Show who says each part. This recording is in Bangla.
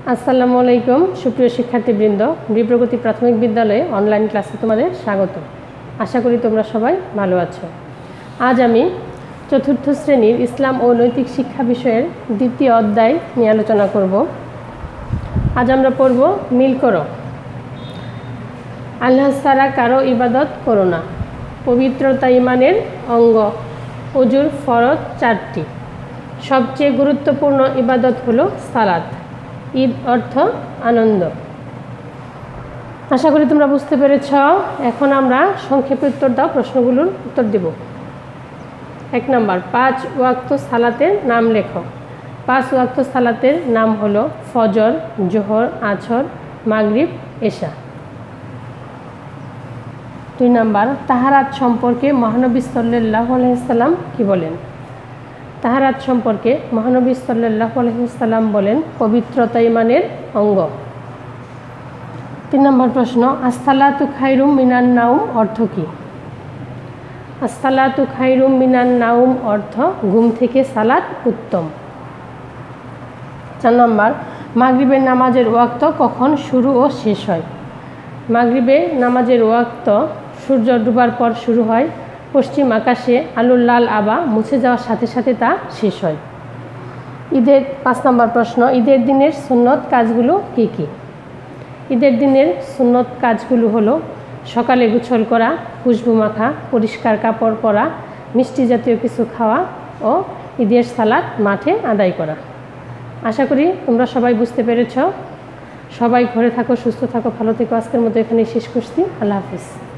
Speaker 1: আসসালামু আলাইকুম সুপ্রিয় শিক্ষার্থীবৃন্দ, বিপ্রগতি প্রাথমিক বিদ্যালয়ে অনলাইন ক্লাসে তোমাদের স্বাগত। আশা করি তোমরা সবাই ভালো আছো। আজ আমি চতুর্থ শ্রেণীর ইসলাম ও নৈতিক শিক্ষা বিষয়ের দ্বিতীয় অধ্যায় নিয়ে আলোচনা করব। আজ আমরা পড়ব মিল করো। আল্লাহ ছাড়া কারো ইবাদত করো না। পবিত্রতা ঈমানের অঙ্গ। ওযুর ফরজ 4টি। সবচেয়ে গুরুত্বপূর্ণ ইবাদত হলো সালাত। ঈদ অর্থ আনন্দ। আশা করি তোমরা বুঝতে পেরেছ। এখন আমরা সংক্ষেপে উত্তর দাও, প্রশ্নগুলোর উত্তর দেব। 1 নম্বর, 5 ওয়াক্ত সালাতের নাম লেখো। 5 ওয়াক্ত সালাতের নাম হলো ফজর, জোহর, আসর, মাগরিব, এশা। 2 নম্বর, তাহারাত সম্পর্কে মহানবী সাল্লাল্লাহু আলাইহি ওয়াসাল্লাম কি বলেন? তাহারাত সম্পর্কে মহানবী সাল্লাল্লাহু আলাইহি ওয়াসাল্লাম বলেন, পবিত্রতা ঈমানের অঙ্গ। 3 নম্বর প্রশ্ন, আসসালাতু খায়রুম মিনান নাওম অর্থ কী? আসসালাতু খায়রুম মিনান নাওম অর্থ ঘুম থেকে সালাত উত্তম। 4 নম্বর, মাগরিবের নামাজের ওয়াক্ত কখন শুরু ও শেষ হয়? মাগরিবের নামাজের ওয়াক্ত সূর্য ডুবার পর শুরু হয়। পশ্চিম আকাশে আলোর লাল আভা মুছে যাওয়ার সাথে সাথে তা শেষ হয়। 5 নম্বর প্রশ্ন, ঈদের দিনের সুন্নত কাজগুলো কী কী? ঈদের দিনের সুন্নত কাজগুলো হলো সকালে গোসল করা, খুশবু মাখা, পরিষ্কার কাপড় পরা, মিষ্টি জাতীয় কিছু খাওয়া ও ঈদের সালাত মাঠে আদায় করা। আশা করি তোমরা সবাই বুঝতে পেরেছ। সবাই ঘরে থাকো, সুস্থ থাকো, ভালো থেকো। আজকের মতো এখানেই শেষ করছি। আল্লাহ হাফিজ।